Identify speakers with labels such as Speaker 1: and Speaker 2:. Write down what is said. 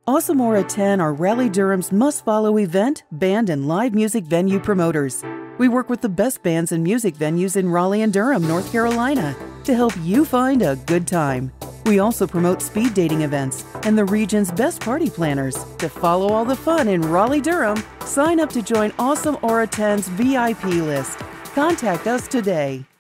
Speaker 1: AwesomeAura10 are Raleigh Durham's must-follow event, band, and live music venue promoters. We work with the best bands and music venues in Raleigh and Durham, North Carolina, to help you find a good time. We also promote speed dating events and the region's best party planners. To follow all the fun in Raleigh-Durham, sign up to join AwesomeAura10's VIP list. Contact us today.